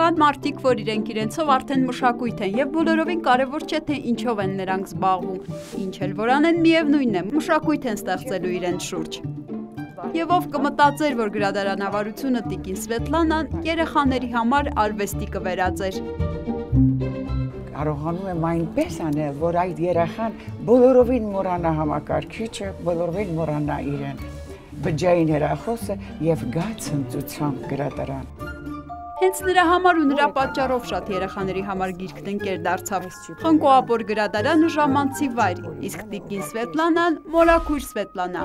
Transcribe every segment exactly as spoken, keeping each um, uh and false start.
Կան մարդիկ, որ իրենք իրենցով արդեն մշակույթ են եւ բոլորովին կարեւոր չէ թե ինչով են նրանք զբաղվում։ Ինչ էլ որ անեն, միևնույնն է, մշակույթ են ստեղծելու իրենց շուրջ։ Եվ ով կմտածեր, որ գրադարանավարությունը տիկին Սվետլանան երեխաների համար արվեստի կվերածեր։ Կարողանում եմ այնպես անել, որ այդ երեխան բոլորովին մոռանա համակարգիչը, բոլորովին մոռանա իրեն, բջջային հեռախոսը եւ գա ցնծությամբ գրադարան։ Հենց նրա համար ու նրա պատճառով շատ երեխաների համար գիրքն ընկեր դարձավ։ Խնկոապոր գրադարանը ժամանցի վայր, իսկ տիկին Սվետլանան մորաքույր Սվետլանա։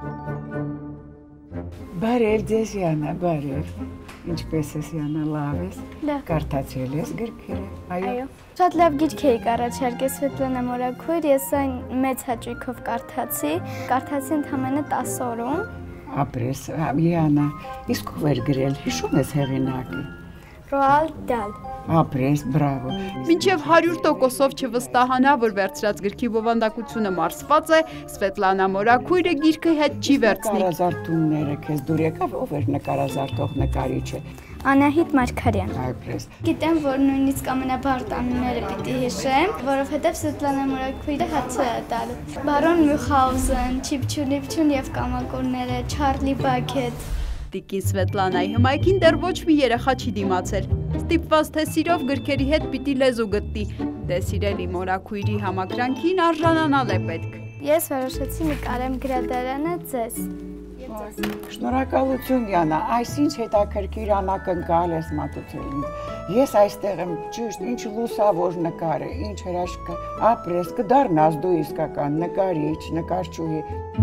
Բարև ձեզ Յանա, բարև։ Ինչպես ես Յանա, լավ ես։ Կարդացել ես գրքերը։ Այո։ Շատ լավ գիրք էիք առաջարկել Սվետլանա մորաքույր, ես այն մեծ հաճույքով կարդացի, կարդացի ընդամենը տասը օրում։ Ապրես, Յանա, իսկ ով էր գրել, հիշում ես հեղինակը։ Ռոալդ Դալ։ Ապրես, բրավո։ Մինչև հարյուր տոկոսով չվստահանա, որ վերցրած գրքի բովանդակությունը մարսված է, Սվետլանա մորաքույրը գիրքը հետ չի վերցնի։ Նկարազարդումները քեզ դուր եկավ, ով էր նկարազարդող նկարիչը։ Անահիտ Մարգարյան։ Այդպես։ Գիտեմ, որ նույնիսկ ամենաբարդ անունները պիտի հիշեմ, որովհետև Սվետլանա մորաքույրը հացը է տալու։ Բարոն Մյունխաուզեն, Չիփչունիփչուն եւ կամակորները, Չարլի Բաքետ։ Տիկին Սվետլանայի հմայքին դեռ ոչ մի երեխա չի դիմացել։ Ստիպված թե սիրով գրքերի հետ պիտի լեզու գտնի, դե սիրելի մորաքույրի համակրանքին արժանանալ է պետք։ Ես որոշեցի նկարեմ գրադարանը ձեզ։ Շնորհակալություն Յանա, այսինչ հետաքրքիր անակնկալ ես մատուցել ինձ։ Ես այստեղ եմ ճիշտ, ինչ լուսավոր նկար է, ինչ հրաշք է, ապրես, կդառնաս դու իսկական նկարիչ, նկարչուհի։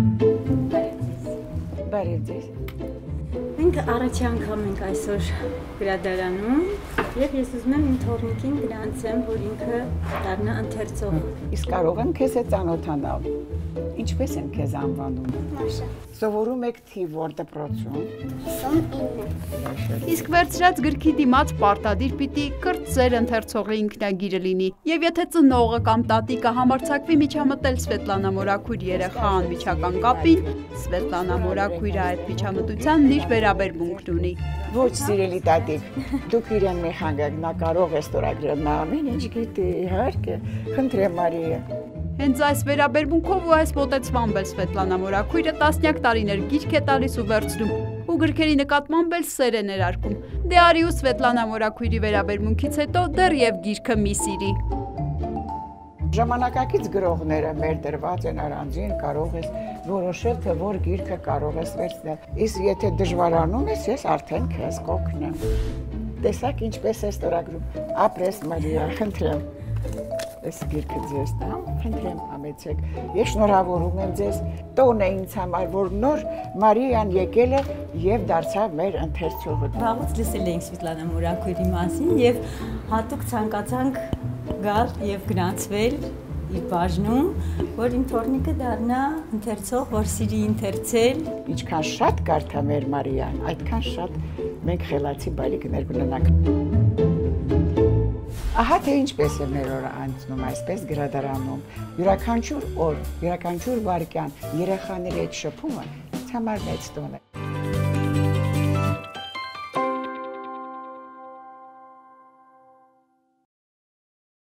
Բարև ձեզ։ Մենք առաջի անգամ ենք այսօր գրադարանում եւ ես ուզում եմ իմ թորնիկին գրանցեմ, որ ինքը դառնա ընթերցող։ Իսկ կարող եմ քեզ հետ ծանոթանալ։ Ինչպես են քեզ անվանում։ Մաշա։ Սովորում եք թիվ որ դպրոցում։ հիսունինը։ Իսկ վերցրած գրքի դիմաց պարտադիր պիտի կրտսեր ընթերցողի ինքնագիրը լինի։ Եվ եթե ծնողը կամ տատիկը համարձակվի միջամտել Սվետլանա մորաքույր երեխա անմիջական կապին, Սվետլանա մորաքույրը այդ միջամտությանն իր վերաբերմունքն ունի։ Ոչ սիրելի տատիկ, դուք իրեն մի խանգակ, նա կարող է ստորագրել, նա ամեն ինչ գիտի, իհարկե, խնդրեմ Մարիա։ Հենց այս վերաբերմունքով ու այս մոտեցմամբ էլ Սվետլանա մորաքույրը տասնյակ տարիներ գիրք է տալիս ու վերցնում, ու գրքերի նկատմամբ էլ սեր է ներարկում։ Դե արի ու Սվետլանա մորաքույրի վերաբերմունքից հետո դեռև գիրքը մի սիրի։ Ժամանակակից գրողները մեր դրված են առանձին, կարող ես որոշել, թե որ գիրքը կարող ես վերցնել։ Իսկ եթե դժվարանում ես, ես արդեն քեզ կօգնեմ։ Տեսակ ինչպես է ստորագրում։ Ապրես Մարիա, խնդրեմ։ Այս գիրքը ձեզ տամ, խնդրեմ համեցեք։ Ես շնորհավորում եմ ձեզ, տոն է ինձ համար, որ նոր Մարիան եկել է եւ դարձավ մեր ընթերցողը։ Վաղուց լսել էինք Սվետլանա մորաքույրի մասին եւ հատուկ ցանկացանք գալ եւ գրանցվել իր բաժնում, որ իմ թորնիկը դառնա ընթերցող, որ սիրի ընթերցել։ Ինչքան շատ կարդա մեր Մարիան, այդքան շատ մենք խելացի բարիկներ կունենանք։ Ահա թե ինչպես է մեր օրը անցնում այսպես գրադարանում, յուրաքանչյուր օր, յուրաքանչյուր վայրկյան երեխաների հետ շփումը ինձ համար մեծ տոն է։